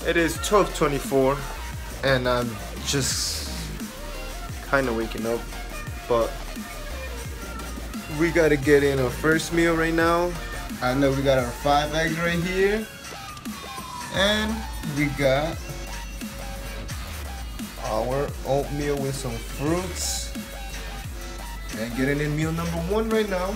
It is 12:24 and I'm just kind of waking up, but we gotta get in our first meal right now. I know we got our 5 eggs right here, and we got our oatmeal with some fruits, and getting in meal number 1 right now.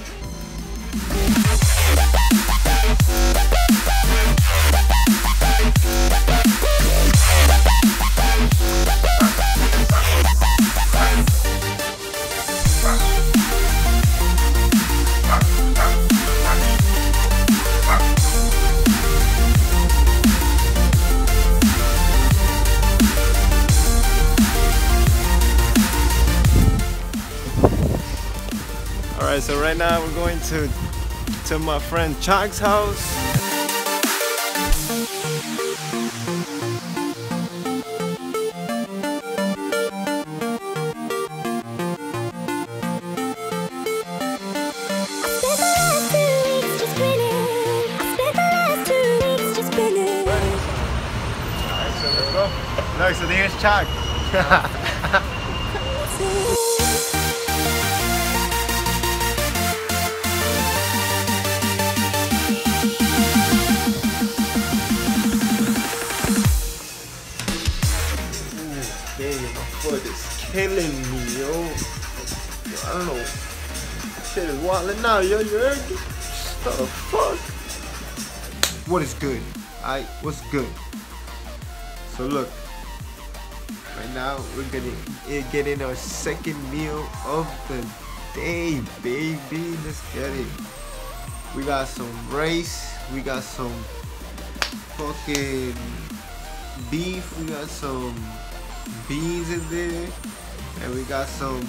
Alright, so right now we're going to my friend Chag's house. Alright, so let's go. No, so here's Chag. My foot is killing me, yo. I don't know. Shit is wilding out, yo. You heard me? What the fuck? What is good? What's good? So look, right now we're gonna get in our second meal of the day, baby. Let's get it. We got some rice. We got some fucking beef. We got some beans in there, and we got some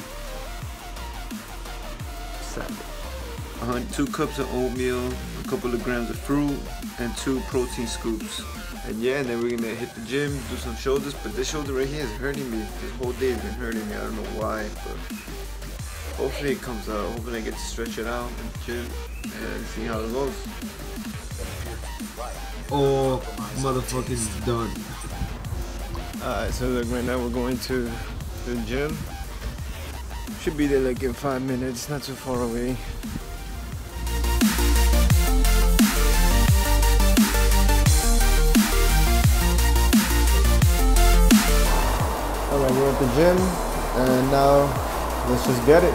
salad. 2 cups of oatmeal, a couple of grams of fruit, and 2 protein scoops. And yeah, and then we're gonna hit the gym, do some shoulders. But this shoulder right here is hurting me. This whole day has been hurting me. I don't know why, but hopefully it comes out. Hopefully I get to stretch it out in the gym and see how it goes. Oh, motherfucking done. Alright, so look, right now we're going to the gym. Should be there like in 5 minutes, not too far away. Alright, we're at the gym, and now let's just get it.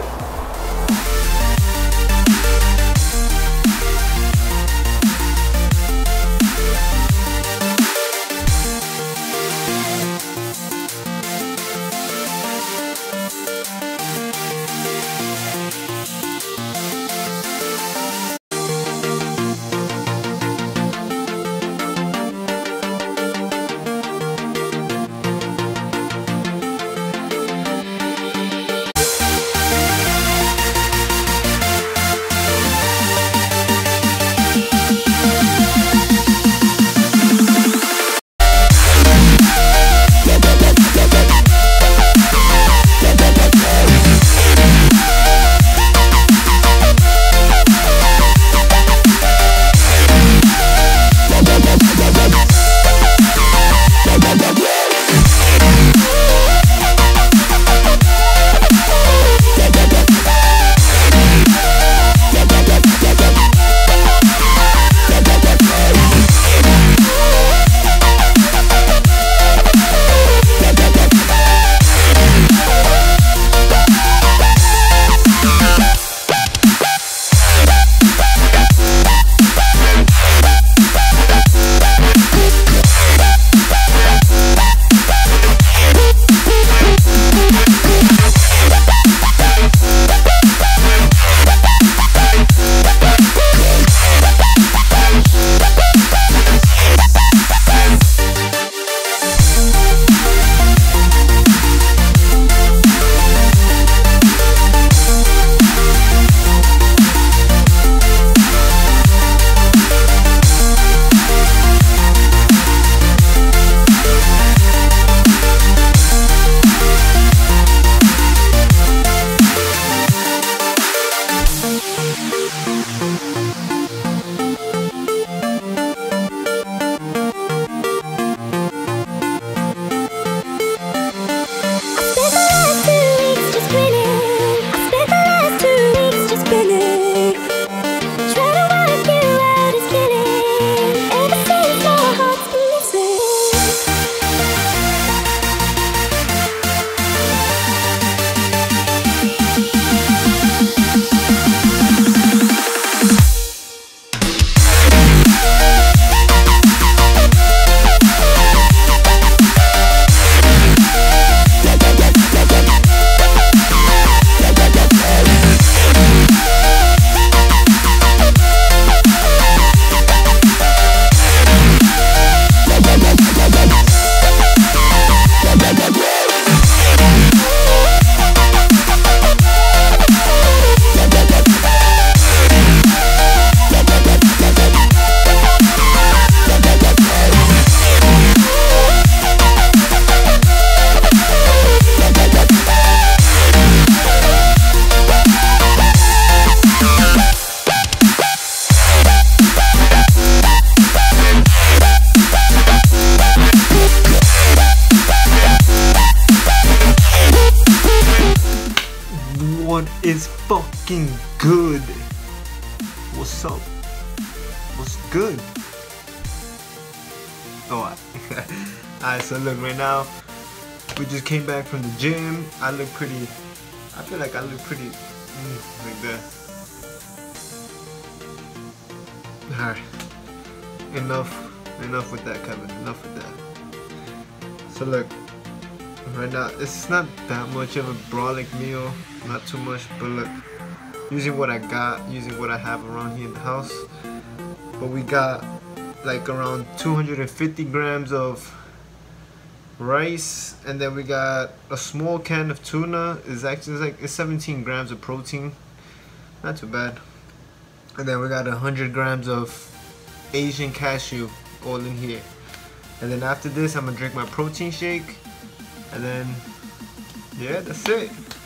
is fucking good. What's up? What's good? Oh, alright, so look, right now we just came back from the gym. I feel like I look pretty like that. Alright, enough with that, Kevin, enough with that. So look, right now it's not that much of a brolic meal, not too much, but look, using what I got, using what I have around here in the house, but we got like around 250 grams of rice, and then we got a small can of tuna. It's 17 grams of protein, not too bad. And then we got 100 grams of Asian cashew all in here. And then after this, I'm gonna drink my protein shake, and then yeah, that's it.